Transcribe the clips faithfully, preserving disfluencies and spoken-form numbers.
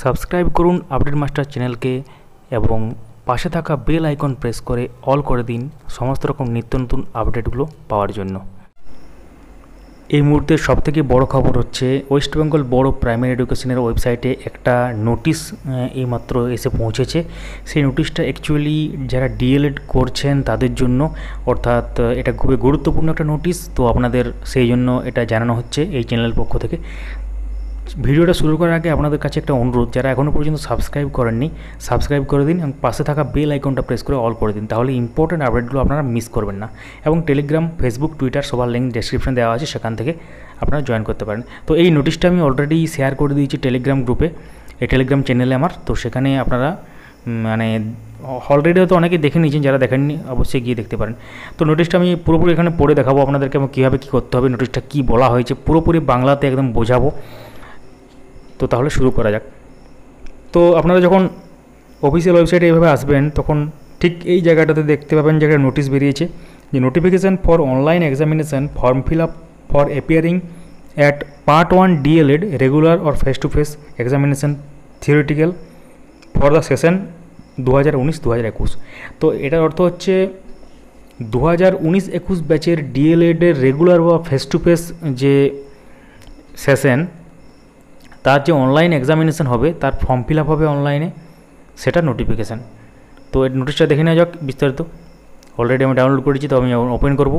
Subscribe করুন update master চ্যানেলকে এবং পাশে থাকা বেল আইকন প্রেস করে অল করে দিন সমস্ত রকম নিত্য নতুন আপডেটগুলো পাওয়ার জন্য। এই মুহূর্তে সবথেকে বড় খবর হচ্ছে West Bengal Board of Primary এডুকেশনের ওয়েবসাইটে একটা নোটিশ এইমাত্র এসে পৌঁছেছে। সেই নোটিশটা অ্যাকচুয়ালি যারা ডিএলএড করছেন তাদের জন্য, অর্থাৎ এটা খুবই গুরুত্বপূর্ণ একটা নোটিশ। তো আপনাদের সেই জন্য এটা জানানো হচ্ছে এই চ্যানেলের পক্ষ থেকে। ভিডিওটা শুরু করার আগে আপনাদের কাছে একটা অনুরোধ, যারা এখনও পর্যন্ত সাবস্ক্রাইব করেননি সাবস্ক্রাইব করে দিন এবং পাশে থাকা বেল আইকনটা প্রেস করে অল করে দিন, তাহলে ইম্পর্টেন্ট আপডেটগুলো আপনারা মিস করবেন না। এবং টেলিগ্রাম, ফেসবুক, টুইটার সবার লিঙ্ক ডেসক্রিপশন দেওয়া আছে, সেখান থেকে আপনারা জয়েন করতে পারেন। তো এই নোটিশটা আমি অলরেডি শেয়ার করে দিয়েছি টেলিগ্রাম গ্রুপে, এই টেলিগ্রাম চ্যানেলে আমার। তো সেখানে আপনারা মানে অলরেডি হয়তো অনেকে দেখে নিয়েছেন, যারা দেখেননি অবশ্যই গিয়ে দেখতে পারেন। তো নোটিশটা আমি পুরোপুরি এখানে পড়ে দেখাবো আপনাদেরকে এবং কীভাবে কী করতে হবে, নোটিশটা কী বলা হয়েছে পুরোপুরি বাংলাতে একদম বোঝাবো। তো তাহলে শুরু করা যাক। তো আপনারা যখন অফিসিয়াল ওয়েবসাইটে এইভাবে আসবেন তখন ঠিক এই জায়গাটাতে দেখতে পাবেন যে একটা নোটিশ বেরিয়েছে, যে notification for online examination form fill up for appearing at part one DElEd regular or face to face examination theoretical for the session দু হাজার উনিশ দু হাজার একুশ। তো এটার অর্থ হচ্ছে দু হাজার উনিশ একুশ ব্যাচের ডিএলএডের রেগুলার বা ফেস টু ফেস যে সেশন, তার যে অনলাইন এক্সামিনেশান হবে, তার ফর্ম ফিল আপ হবে অনলাইনে, সেটা নোটিফিকেশান। তো এই নোটিশটা দেখে নেওয়া যাক বিস্তারিত। অলরেডি আমি ডাউনলোড করেছি, তো আমি ওপেন করব।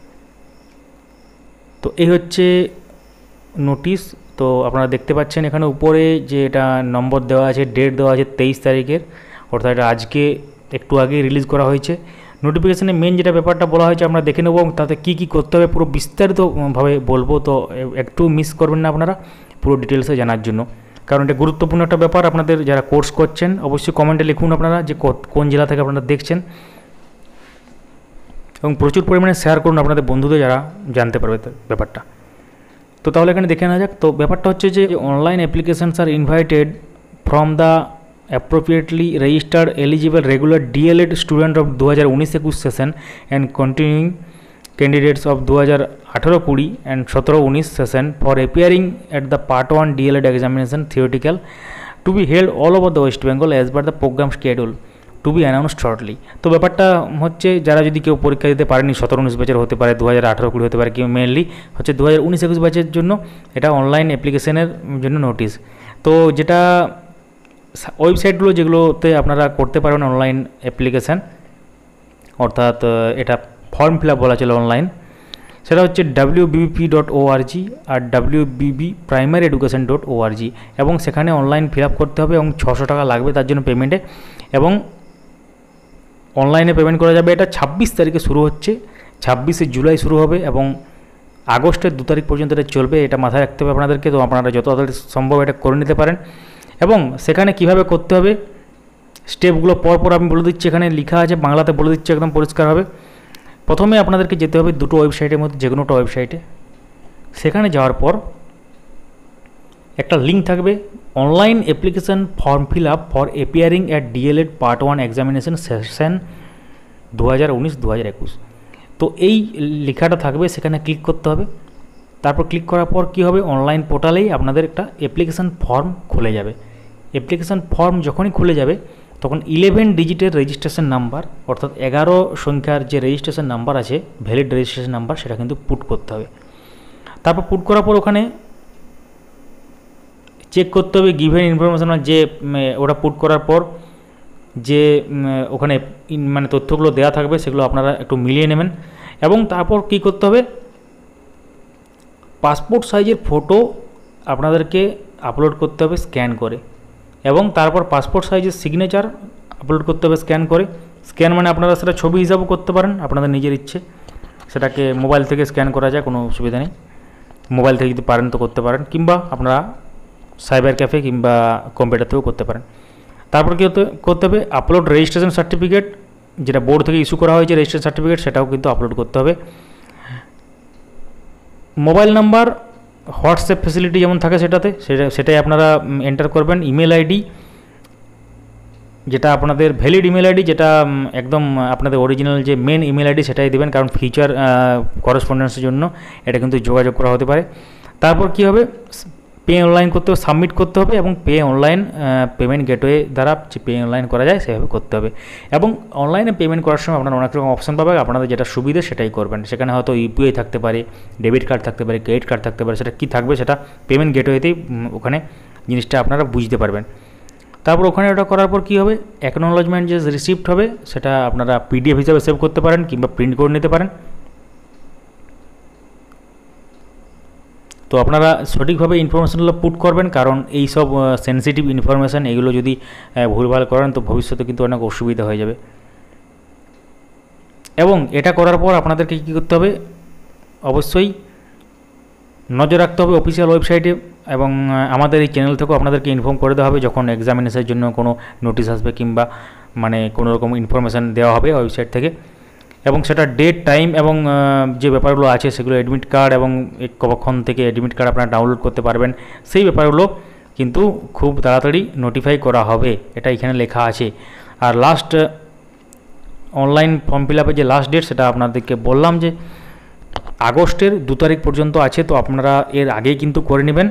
তো এই হচ্ছে নোটিশ। তো আপনারা দেখতে পাচ্ছেন এখানে উপরে যে এটা নম্বর দেওয়া আছে, ডেট দেওয়া আছে তেইশ তারিখের, অর্থাৎ এটা আজকে একটু আগে রিলিজ করা হয়েছে। নোটিফিকেশানে মেন যেটা ব্যাপারটা বলা হয়েছে আমরা দেখে নেব, তাতে কী কী করতে হবে পুরো বিস্তারিতভাবে বলবো। তো একটু মিস করবেন না আপনারা পুরো ডিটেলসে জানার জন্য, কারণ এটা গুরুত্বপূর্ণ একটা ব্যাপার। আপনাদের যারা কোর্স করছেন অবশ্যই কমেন্টে লিখুন আপনারা যে কোন জেলা থেকে আপনারা দেখছেন, এবং প্রচুর পরিমাণে শেয়ার করুন আপনাদের বন্ধুদের, যারা জানতে পারবে ব্যাপারটা। তো তাহলে এখানে দেখে নেওয়া যাক। তো ব্যাপারটা হচ্ছে যে online applications are invited from the appropriately registered eligible regular DElEd student of দু হাজার উনিশ একুশ session and continuing candidates of দু হাজার আঠেরো কুড়ি অ্যান্ড সতেরো উনিশ session for appearing at the part one DElEd examination theoretical to be held all over the West Bengal as per the programme schedule to be announced shortly. তো ব্যাপারটা হচ্ছে যারা যদি কেউ পরীক্ষা দিতে পারেনি, সতেরো উনিশ ব্যাচের হতে পারে, দু হাজার আঠেরো কুড়ি হতে পারে, কেউ মেনলি হচ্ছে দু হাজার উনিশ একুশ ব্যাচের জন্য এটা অনলাইন অ্যাপ্লিকেশনের জন্য নোটিশ। তো যেটা ওয়েবসাইটগুলো যেগুলোতে আপনারা করতে পারবেন অনলাইন অ্যাপ্লিকেশান, অর্থাৎ এটা ফর্ম ফিল আপ বলা ছিল অনলাইন, সেটা হচ্ছে ডাব্লিউ বিবিপি ডট ওআরজি আর W BB primary education dot ORG, এবং সেখানে অনলাইন ফিল আপ করতে হবে এবং ছশো টাকা লাগবে তার জন্য পেমেন্টে, এবং অনলাইনে পেমেন্ট করা যাবে। এটা ছাব্বিশ তারিখে শুরু হচ্ছে, ছাব্বিশে জুলাই শুরু হবে এবং আগস্টের দু তারিখ পর্যন্ত এটা চলবে। এটা মাথায় রাখতে হবে আপনাদেরকে। তো আপনারা যত তাড়াতাড়ি সম্ভব এটা করে নিতে পারেন, এবং সেখানে কিভাবে করতে হবে স্টেপগুলো পরপর আমি বলে দিচ্ছি, এখানে লেখা আছে, বাংলাতে বলে দিচ্ছি একদম পরিষ্কার হবে। প্রথমে আপনাদেরকে যেতে হবে দুটো ওয়েবসাইটের মধ্যে, যে কোনোটা ওয়েবসাইটে। সেখানে যাওয়ার পর একটা লিঙ্ক থাকবে, online application form fill up for appearing at DElEd part one examination session দু হাজার উনিশ দু হাজার একুশ। তো এই লেখাটা থাকবে, সেখানে ক্লিক করতে হবে। তারপর ক্লিক করার পর কী হবে, অনলাইন পোর্টালেই আপনাদের একটা অ্যাপ্লিকেশান ফর্ম খুলে যাবে। অ্যাপ্লিকেশান ফর্ম যখনই খুলে যাবে তখন ইলেভেন ডিজিটের রেজিস্ট্রেশন নাম্বার, অর্থাৎ এগারো সংখ্যার যে রেজিস্ট্রেশন নাম্বার আছে, ভ্যালিড রেজিস্ট্রেশন নাম্বার, সেটা কিন্তু পুট করতে হবে। তারপর পুট করার পর ওখানে চেক করতে হবে গিভেন ইনফরমেশন, যে ওটা পুট করার পর যে ওখানে মানে তথ্যগুলো দেওয়া থাকবে সেগুলো আপনারা একটু মিলিয়ে নেবেন। এবং তারপর কী করতে হবে, পাসপোর্ট সাইজের ফটো আপনাদেরকে আপলোড করতে হবে স্ক্যান করে, এবং তারপর পাসপোর্ট সাইজের সিগনেচার আপলোড করতে হবে স্ক্যান করে। স্ক্যান মানে আপনারা সেটা ছবি হিসাবেও করতে পারেন আপনাদের নিজের ইচ্ছে, সেটাকে মোবাইল থেকে স্ক্যান করা যায়, কোনো অসুবিধা নেই। মোবাইল থেকে যদি পারেন তো করতে পারেন, কিংবা আপনারা সাইবার ক্যাফে কিংবা কম্পিউটার থেকেও করতে পারেন। তারপর কী হতে করতে হবে, আপলোড রেজিস্ট্রেশন সার্টিফিকেট, যেটা বোর্ড থেকে ইস্যু করা হয়েছে রেজিস্ট্রেশন সার্টিফিকেট, সেটাও কিন্তু আপলোড করতে হবে। মোবাইল নাম্বার, হোয়াটসঅ্যাপ ফেসিলিটি যেমন থাকে সেটাতে, সেটা সেটাই আপনারা এন্টার করবেন। ইমেল আইডি, যেটা আপনাদের ভ্যালিড ইমেল আইডি, যেটা একদম আপনাদের অরিজিনাল যে মেন ইমেল আইডি সেটাই দেবেন, কারণ ফিউচার করেসপন্ডেন্সের জন্য এটা কিন্তু যোগাযোগ করা হতে পারে। তারপর কী হবে, পে অনলাইন করতে হবে, সাবমিট করতে হবে এবং পে অনলাইন পেমেন্ট গেটওয়ে দ্বারা যে পে অনলাইন করা যায় সেভাবে করতে হবে। এবং অনলাইনে পেমেন্ট করার সময় আপনারা অনেক রকম অপশন পাবেন, আপনাদের যেটা সুবিধা সেটাই করবেন। সেখানে হয়তো ইউপিআই থাকতে পারে, ডেবিট কার্ড থাকতে পারে, ক্রেডিট কার্ড থাকতে পারে, সেটা কী থাকবে সেটা পেমেন্ট গেটওয়েতেই ওখানে জিনিসটা আপনারা বুঝতে পারবেন। তারপর ওখানে ওটা করার পর কী হবে, অ্যাকনোলজমেন্ট যে রিসিপ্ট হবে সেটা আপনারা পিডিএফ হিসাবে সেভ করতে পারেন কিংবা প্রিন্ট করে নিতে পারেন। তো আপনারা সঠিকভাবে ইনফরমেশনগুলো পুট করবেন, কারণ এই সব সেন্সিটিভ ইনফরমেশান এগুলো যদি ভুলভাল করেন তো ভবিষ্যতে কিন্তু অনেক অসুবিধা হয়ে যাবে। এবং এটা করার পর আপনাদেরকে কী করতে হবে, অবশ্যই নজর রাখতে হবে অফিসিয়াল ওয়েবসাইটে, এবং আমাদের এই চ্যানেল থেকেও আপনাদেরকে ইনফর্ম করে দেওয়া হবে যখন এক্সামিনেশনের জন্য কোনো নোটিশ আসবে কিংবা মানে কোনো রকম ইনফরমেশান দেওয়া হবে ওয়েবসাইট থেকে। এবং সেটা ডেট, টাইম এবং যে ব্যাপারগুলো আছে সেগুলো অ্যাডমিট কার্ড এবং কখন থেকে অ্যাডমিট কার্ড আপনারা ডাউনলোড করতে পারবেন সেই ব্যাপারগুলো কিন্তু খুব তাড়াতাড়ি নোটিফাই করা হবে, এটা এখানে লেখা আছে। আর লাস্ট অনলাইন ফর্ম ফিল আপের যে লাস্ট ডেট সেটা আপনাদেরকে বললাম যে আগস্টের দু তারিখ পর্যন্ত আছে, তো আপনারা এর আগেই কিন্তু করে নেবেন।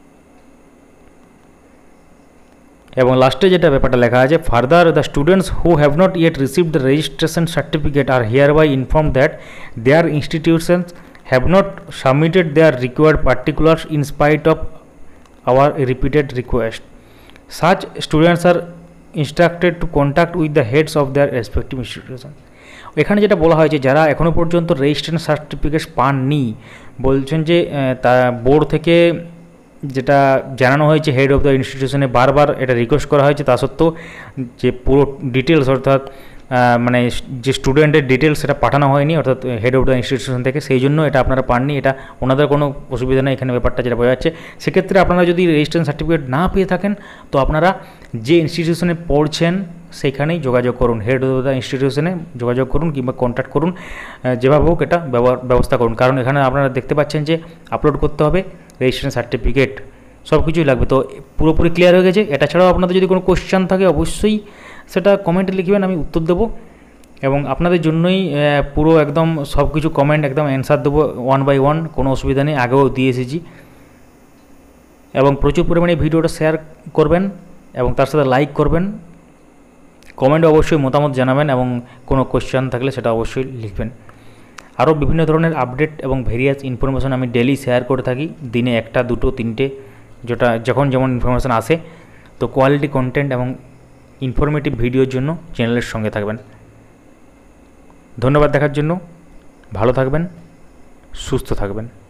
এবং লাস্টে যেটা ব্যাপারটা লেখা আছে, further the students who have not yet received the registration certificate are hereby inform that their institutions have not submitted their required particulars in spite of our repeated request. Such students are instructed to contact with the heads of their respective institution. এখানে যেটা বলা হয়েছে, যারা এখনও পর্যন্ত registration certificate পাননি, বলছেন যে তা বোর্ড থেকে যেটা জানানো হয়েছে হেড অফ দ্য ইনস্টিটিউশনে বারবার এটা রিকোয়েস্ট করা হয়েছে, তা সত্ত্বেও যে পুরো ডিটেলস অর্থাৎ মানে যে স্টুডেন্টের ডিটেলস সেটা পাঠানো হয়নি অর্থাৎ হেড অফ দ্য ইনস্টিটিউশন থেকে, সেই জন্য এটা আপনারা পাননি। এটা ওনাদের কোনো অসুবিধা নেই এখানে, ব্যাপারটা যেটা বোঝা যাচ্ছে। সেক্ষেত্রে আপনারা যদি রেজিস্ট্রেশন সার্টিফিকেট না পেয়ে থাকেন তো আপনারা যে ইনস্টিটিউশনে পড়ছেন সেখানেই যোগাযোগ করুন, হেড অফ দ্য ইনস্টিটিউশনে যোগাযোগ করুন কিংবা কন্ট্যাক্ট করুন, যেভাবে হোক এটা ব্যবস্থা করুন। কারণ এখানে আপনারা দেখতে পাচ্ছেন যে আপলোড করতে হবে রেজিস্ট্রেশন সার্টিফিকেট, সব কিছুই লাগবে। তো পুরোপুরি ক্লিয়ার হয়ে গেছে। এটা ছাড়াও আপনাদের যদি কোনো কোশ্চেন থাকে অবশ্যই সেটা কমেন্টে লিখবেন, আমি উত্তর দেবো। এবং আপনাদের জন্যই পুরো একদম সব কিছু কমেন্ট একদম অ্যান্সার দেবো ওয়ান বাই ওয়ান, কোনো অসুবিধা নেই, আগেও দিয়ে এসেছি। এবং প্রচুর পরিমাণে ভিডিওটা শেয়ার করবেন এবং তার সাথে লাইক করবেন, কমেন্টে অবশ্যই মতামত জানাবেন এবং কোনো কোশ্চেন থাকলে সেটা অবশ্যই লিখবেন। আরও বিভিন্ন ধরনের আপডেট এবং ভেরিয়াস ইনফরমেশন আমি ডেলি শেয়ার করে থাকি, দিনে একটা দুটো তিনটে, যেটা যখন যেমন ইনফরমেশান আসে। তো কোয়ালিটি কন্টেন্ট এবং ইনফরমেটিভ ভিডিওর জন্য চ্যানেলের সঙ্গে থাকবেন। ধন্যবাদ দেখার জন্য, ভালো থাকবেন, সুস্থ থাকবেন।